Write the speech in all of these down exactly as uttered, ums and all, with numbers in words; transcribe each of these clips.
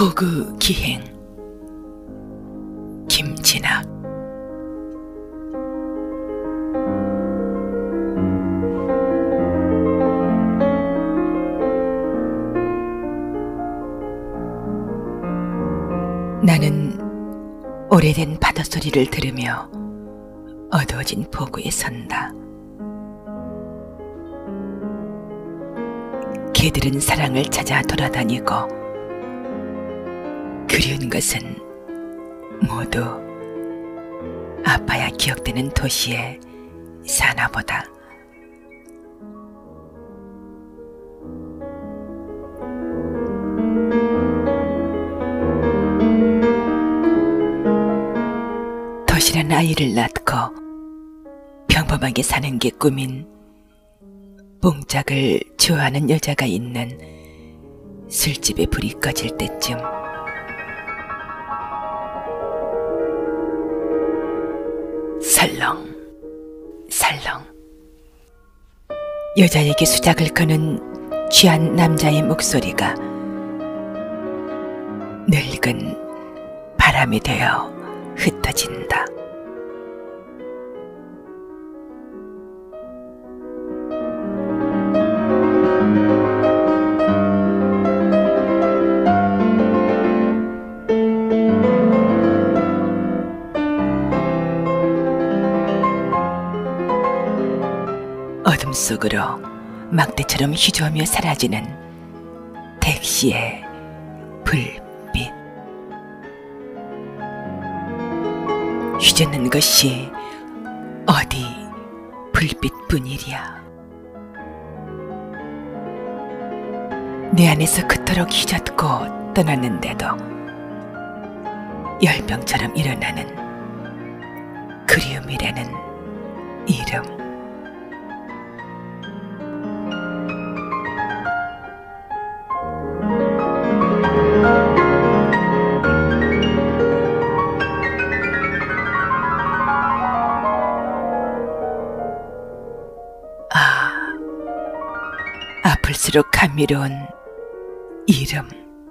포구 기행 김진학. 나는 오래된 바닷소리를 들으며 어두워진 포구에 선다. 개들은 사랑을 찾아 돌아다니고 그리운 것은 모두 아파야 기억되는 도시에 사나보다. 도시란 아이를 낳고 평범하게 사는 게 꿈인 봉짝을 좋아하는 여자가 있는 술집에 불이 꺼질 때쯤 설렁 설렁 여자에게 수작을 거는 취한 남자의 목소리가 늙은 바람이 되어 흩어진다. 어둠 속으로 막대처럼 휘저으며 사라지는 택시의 불빛. 휘젓는 것이 어디 불빛뿐이랴. 내 안에서 그토록 휘젓고 떠났는데도 열병처럼 일어나는 그리움이라는 이름. 아, 아플수록 감미로운 이름.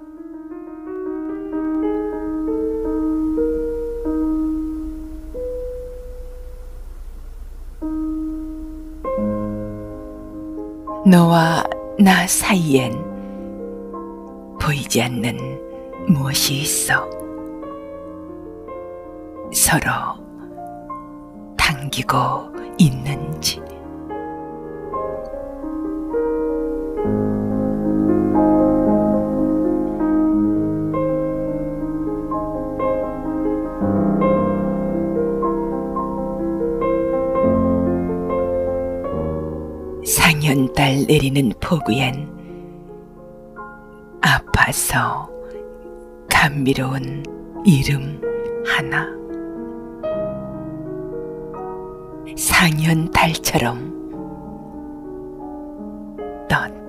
너와 나 사이엔 보이지 않는 무엇이 있어. 서로 당기고 있는지. 상현달 내리는 포구엔 아파서 감미로운 이름 하나. 상현달처럼 떴다.